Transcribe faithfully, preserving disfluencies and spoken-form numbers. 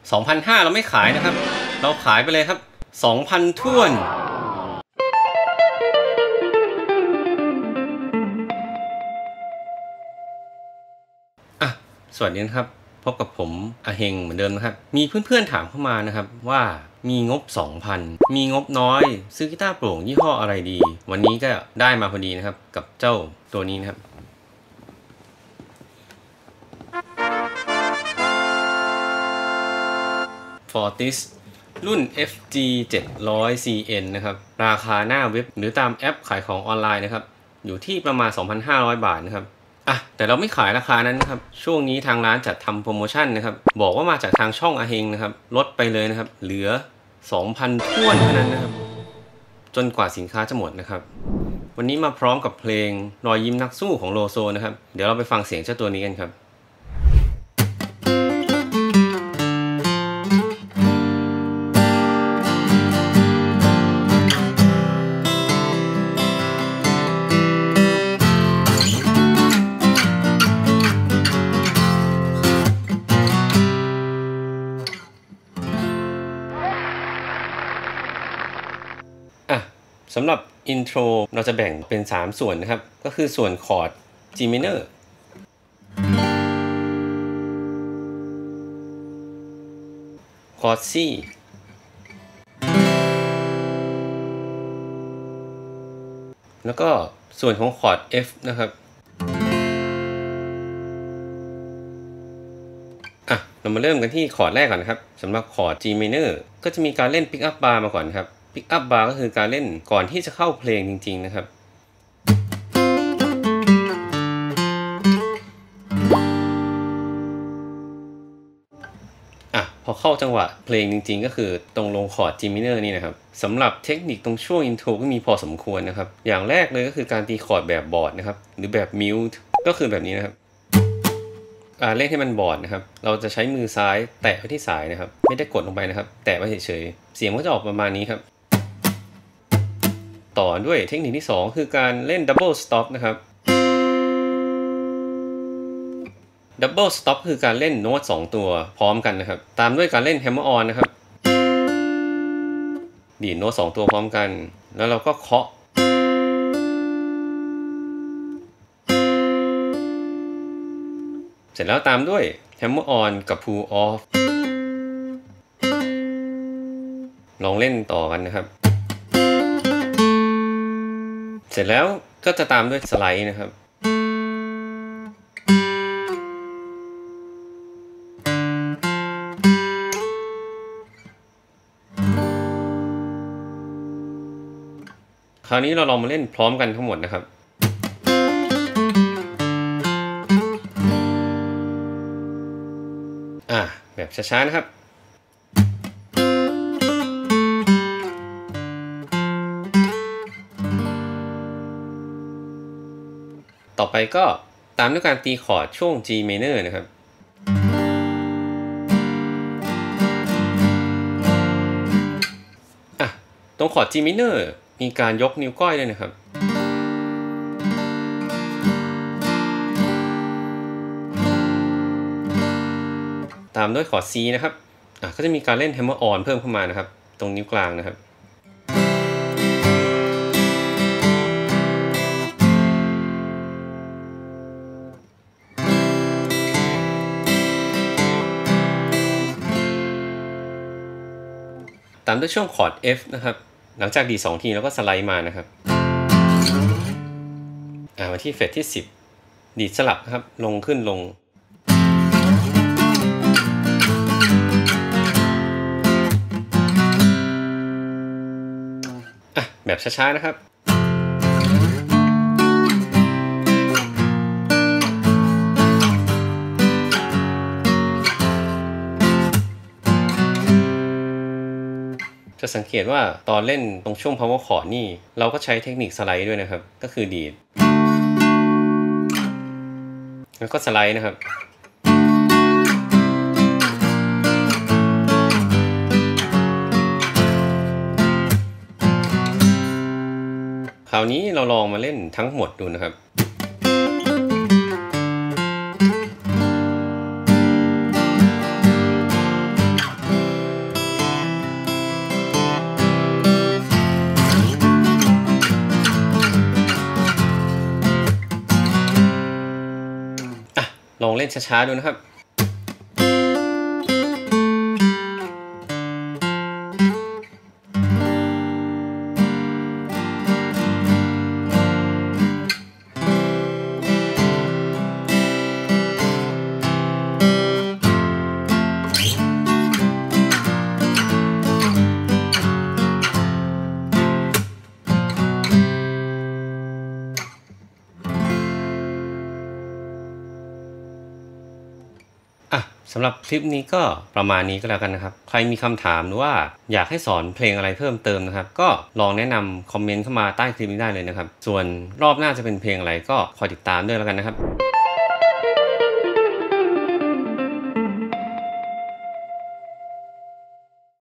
สองพันห้าร้อย เราไม่ขายนะครับเราขายไปเลยครับ สองพัน ถ้วนอ่ะสวัสดีนะครับพบกับผมอาเฮงเหมือนเดิมนะครับมีเพื่อนๆถามเข้ามานะครับว่ามีงบ สองพัน มีงบน้อยซื้อกีตาร์โปร่งยี่ห้ออะไรดีวันนี้ก็ได้มาพอดีนะครับกับเจ้าตัวนี้นะครับFortis รุ่น เอฟ จี เจ็ดร้อย ซี เอ็น นะครับราคาหน้าเว็บหรือตามแอปขายของออนไลน์นะครับอยู่ที่ประมาณ สองพันห้าร้อย บาทนะครับอ่ะแต่เราไม่ขายราคานั้นนะครับช่วงนี้ทางร้านจัดทำโปรโมชั่นนะครับบอกว่ามาจากทางช่องอาเฮงนะครับลดไปเลยนะครับเหลือ สองพัน ถ้วนเท่านั้นนะครับจนกว่าสินค้าจะหมดนะครับวันนี้มาพร้อมกับเพลงรอยยิ้มนักสู้ของโลโซนะครับเดี๋ยวเราไปฟังเสียงเจ้าตัวนี้กันครับสำหรับอินโทรเราจะแบ่งเป็นสามส่วนนะครับก็คือส่วนคอร์ด G minor คอร์ด C แล้วก็ส่วนของคอร์ด F นะครับอ่ะเรามาเริ่มกันที่คอร์ดแรกก่อนนะครับสำหรับคอร์ด G minor ก็จะมีการเล่น pick up bar มาก่อนครับpick up bar ก็คือการเล่นก่อนที่จะเข้าเพลงจริงๆนะครับอ่ะพอเข้าจังหวะเพลงจริงๆก็คือตรงลงคอร์ด G minor นี่นะครับสำหรับเทคนิคตรงช่วงอินโทรก็มีพอสมควรนะครับอย่างแรกเลยก็คือการตีคอร์ดแบบบอร์ดนะครับหรือแบบมิวต์ก็คือแบบนี้นะครับการเล่นให้มันบอร์ดนะครับเราจะใช้มือซ้ายแตะไปที่สายนะครับไม่ได้กดลงไปนะครับแตะไว้เฉยๆเสียงก็จะออกประมาณนี้ครับต่อด้วยเทคนิคที่สองคือการเล่น double stop นะครับ double stop คือการเล่นโน้ตสองตัวพร้อมกันนะครับตามด้วยการเล่น hammer on นะครับดีดโน้ตสองตัวพร้อมกันแล้วเราก็เคาะเสร็จแล้วตามด้วย hammer on กับ pull off ลองเล่นต่อกันนะครับเสร็จแล้วก็จะตามด้วยสไลด์นะครับคราวนี้เราลองมาเล่นพร้อมกันทั้งหมดนะครับอ่ะแบบช้าๆนะครับต่อไปก็ตามด้วยการตีคอร์ดช่วง G minor นะครับอ่ะตรงคอร์ด G minor มีการยกนิ้วก้อยด้วยนะครับตามด้วยคอร์ด C นะครับอ่ะก็จะมีการเล่น hammer on เพิ่มเข้ามานะครับตรงนิ้วกลางนะครับตามด้วยช่วงคอร์ด F นะครับหลังจากดีดสองทีแล้วก็สไลด์มานะครับอ่ามาที่เฟรตที่สิบดีดสลับนะครับลงขึ้นลงอ่ะแบบช้าๆนะครับจะสังเกตว่าตอนเล่นตรงช่วง power chord นี่เราก็ใช้เทคนิคสไลด์ด้วยนะครับก็คือดีดแล้วก็สไลด์นะครับคราวนี้เราลองมาเล่นทั้งหมดดูนะครับ ตช้าๆดูนะครับอ่ะสำหรับคลิปนี้ก็ประมาณนี้ก็แล้วกันนะครับใครมีคำถามหรือว่าอยากให้สอนเพลงอะไรเพิ่มเติมนะครับก็ลองแนะนำคอมเมนต์เข้ามาใต้คลิปนี้ได้เลยนะครับส่วนรอบหน้าจะเป็นเพลงอะไรก็คอยติดตามด้วยแล้วกันนะครับ